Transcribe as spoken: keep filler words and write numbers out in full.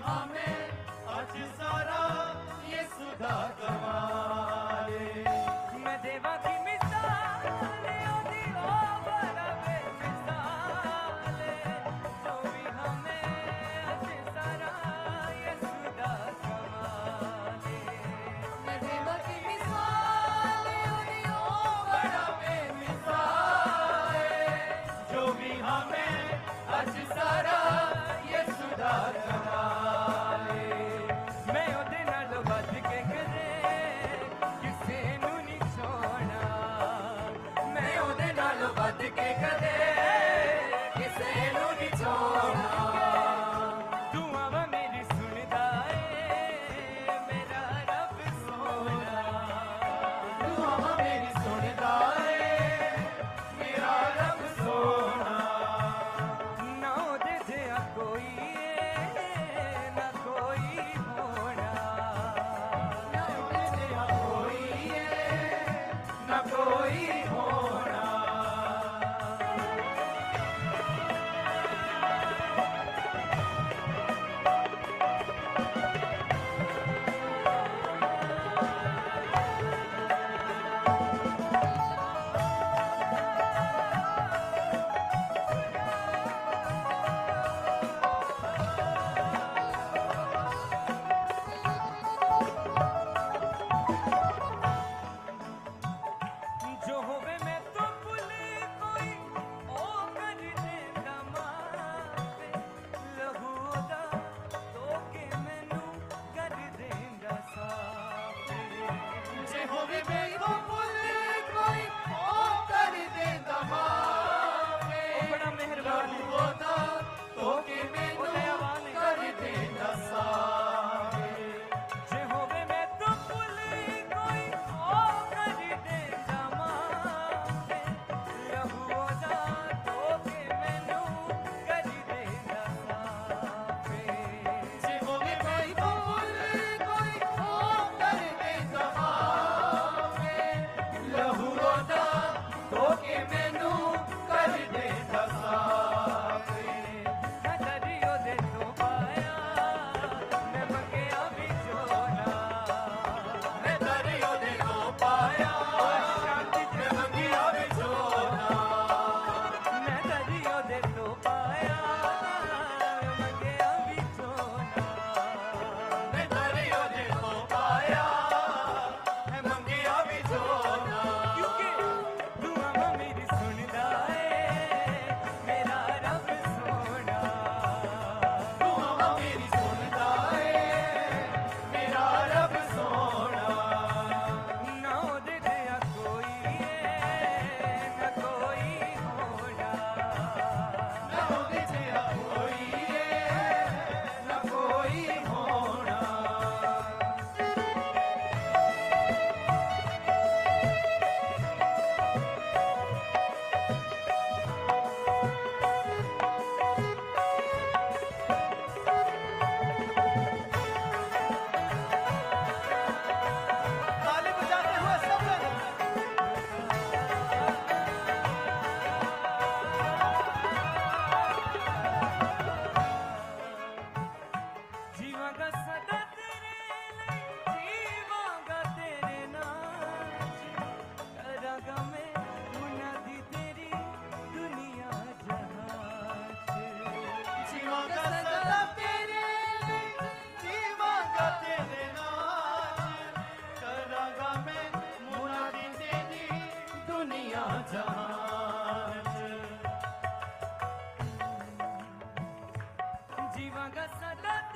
हमें अज सारा ये सुधा कमाले। मैं देवा की मिसाल ओदी ओ बड़ा बेमिसाल, जो भी हमें अज सारा ये सुधा कमाले। मैं देवा की मिसाल ओदी ओ बड़ा बेमिसाल, जो भी हमें अज सारा ये सुधा कमाले। मैं ओदे नाल बच के कदे किसे नू नहीं छोड़ना, मैं ओदे नाल बच के कदे किसे नू नहीं छोड़ना। दुआवां मेरी सुनदा ए मेरा रब सोना, दुआवां मेरी सुनदा ए मेरा रब सोना। ना ओदे जिहा कोई ए ना कोई होना। ना ओदे जिहा कोई है ना कोई होना। जो होवे मैं तो भुले कोई ओ कर देंदा माते, लहू दा तो के मैनू कर देंदा साथे। जे होवे मेरी तो भुल कोई ओ कर देंदा मावे। ओ बड़ा मेहरबान है। होता तो के मैनू ओ दयावान है। कर देंदा सावे। जे होवे मैं तो भुले कोई ओ कर देंदा माते, लहू दा तो के मैनू कर देंदा साथे। जे होवे मेरी तो भुल कोई ओ कर देंदा मावे। लहू होता तो के मैनू कर देंदा सावे। मैं दरियो दे तो पाया मैं मंगिया भी चोना, मैं दरियो दे तो पाया शांति मैं मंगिया भी चोना। मैं दरियो दे तो पाया मैं मंगिया भी चोना। मैं दरियो दे तो पाया मैं मंगिया भी चोना। क्योंकि दुआवां मेरी सुनदा ए मेरा रब सोना, दुआवां मेरी सुनदा ए मेरा रब सोना। ना ओदे जिहा कोई ए ना कोई होना। ना ओदे जिहा कोई है ना कोई होना। ताली बजाते हुए सब लोग। जीवांगा सदा तेरे लिए, जीवांगा तेरे नाच, करांगा मैं मुनादी तेरी दुनिया जहां च। जीवांगा सदा तेरे लिए, जीवांगा तेरे नाच, करांगा मैं मुनादी तेरी दुनिया जहां च। जीवांगा सदा